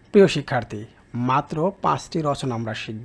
প্রিয় শিক্ষার্থী, মাত্র 5টি রচনা আমরা শিখব।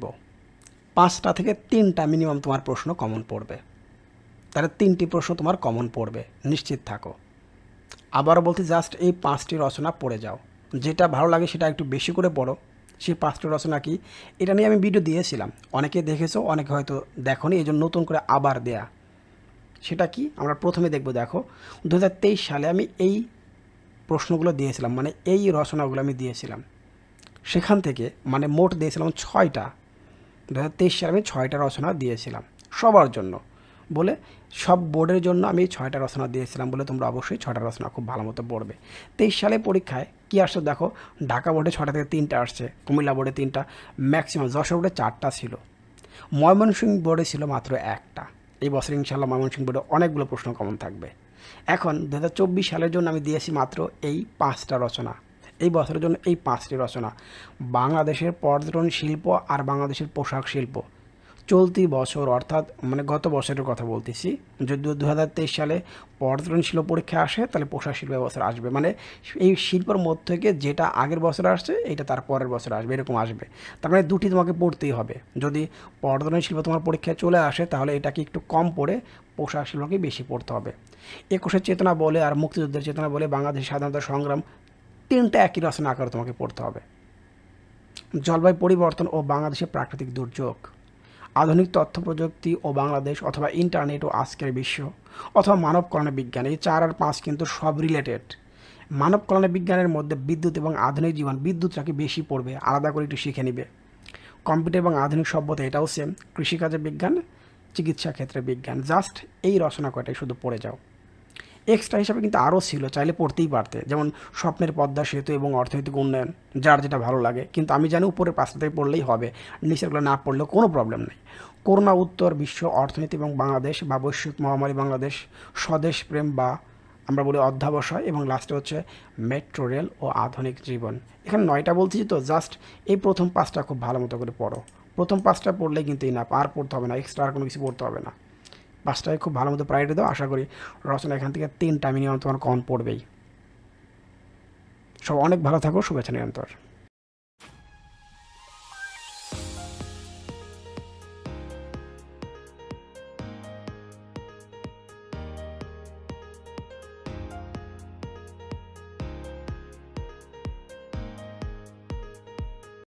5টা থেকে 3টা মিনিমাম তোমার প্রশ্ন কমন পড়বে। তাহলে 3টি প্রশ্ন তোমার কমন পড়বে, নিশ্চিত থাকো। আবারও বলতে জাস্ট এই 5টি রচনা পড়ে যাও। যেটা ভালো লাগে সেটা একটু বেশি করে পড়ো। সেই 5টি রচনা কি, এটা নিয়ে আমি ভিডিও দিয়েছিলাম, অনেকে দেখেছো, অনেকে হয়তো দেখোনি, এই জন্য নতুন করে আবার দেয়া। সেটা কি আমরা প্রথমে দেখব। দেখো, 2023 সালে আমি এই প্রশ্নগুলো দিয়েছিলাম, মানে এই রচনাগুলো আমি দিয়েছিলাম। সেখান থেকে মানে মোট দিয়েছিলাম 6টা। 2023 সালে আমি 6টা রচনা দিয়েছিলাম সবার জন্য বলে, সব বোর্ডের জন্য আমি 6টা রচনা দিয়েছিলাম বলে তোমরা অবশ্যই 6টা রচনা খুব ভালো মতো পড়বে। 23 সালে পরীক্ষায় কী আসছে দেখো, ঢাকা বোর্ডে 6টা থেকে 3টা আসছে, কুমিল্লা বোর্ডে 3টা, ম্যাক্সিমাম যশোর বোর্ডে 4টা ছিল, ময়মনসিংহ বোর্ডে ছিল মাত্র 1টা। এই বছর ইনশাল্লাহ ময়মনসিংহ বোর্ডে অনেকগুলো প্রশ্ন কমন থাকবে। এখন 2024 সালের জন্য আমি দিয়েছি মাত্র এই 5টা রচনা। এই বছরের জন্য এই 5টি রচনা, বাংলাদেশের পর্যটন শিল্প আর বাংলাদেশের পোশাক শিল্প। চলতি বছর অর্থাৎ মানে গত বছরের কথা বলতেছি, যদি 2023 সালে পর্যটন শিল্প পরীক্ষা আসে তাহলে পোশাক শিল্প বছর আসবে, মানে এই শিল্পের মধ্যে থেকে যেটা আগের বছর আসছে এইটা তার পরের বছর আসবে, এরকম আসবে। তার মানে দুটি তোমাকে পড়তেই হবে। যদি পর্যটন শিল্প তোমার পরীক্ষায় চলে আসে তাহলে এটাকে একটু কম পড়ে পোশাক শিল্পকে বেশি পড়তে হবে। 21-এর চেতনা বলে আর মুক্তিযুদ্ধের চেতনা বলে বাংলাদেশের স্বাধীনতা সংগ্রাম, 3টা একই রচনা আকারে তোমাকে পড়তে হবে। জলবায়ু পরিবর্তন ও বাংলাদেশের প্রাকৃতিক দুর্যোগ, আধুনিক তথ্য প্রযুক্তি ও বাংলাদেশ, অথবা ইন্টারনেট ও আজকের বিশ্ব, অথবা মানব কল্যাণ বিজ্ঞান। এই 4 আর 5 কিন্তু সব রিলেটেড। মানব কল্যাণ বিজ্ঞানের মধ্যে বিদ্যুৎ এবং আধুনিক জীবন, বিদ্যুৎটাকে বেশি পড়বে, আলাদা করে একটু শিখে নিবে। কম্পিউটার এবং আধুনিক সভ্যতা, এটাও সেম। কৃষিকাজের বিজ্ঞান, চিকিৎসা ক্ষেত্রে বিজ্ঞান। জাস্ট এই রচনা কয়টাই শুধু পড়ে যাও। এক্সট্রা হিসাবে কিন্তু আরও ছিল, চাইলে পড়তেই পারতে, যেমন স্বপ্নের পদ্মা সেতু এবং অর্থনৈতিক উন্নয়ন, যার যেটা ভালো লাগে। কিন্তু আমি জানি উপরের 5টা থেকে পড়লেই হবে, নিচেরগুলো না পড়লেও কোনো প্রবলেম নেই। করোনা উত্তর, বিশ্ব অর্থনীতি এবং বাংলাদেশ বা বৈশ্বিক মহামারী বাংলাদেশ, স্বদেশ প্রেম বা আমরা বলি অধ্যাবসায়, এবং লাস্টে হচ্ছে মেট্রো রেল ও আধুনিক জীবন। এখানে 9টা বলছি তো, জাস্ট এই প্রথম 5টা খুব ভালো মতো করে পড়ো। প্রথম 5টা পড়লেই কিন্তু না, আর পড়তে হবে না, এক্সট্রা আর কোনো কিছু পড়তে হবে না। 5টায় খুব ভালো মতো প্রায়োরিটি দাও। আশা করি রচনা এখান থেকে 3টা মিনিমাম তোমার কমন পড়বেই। সব অনেক ভালো থাকো, শুভেচ্ছা নিরন্তর।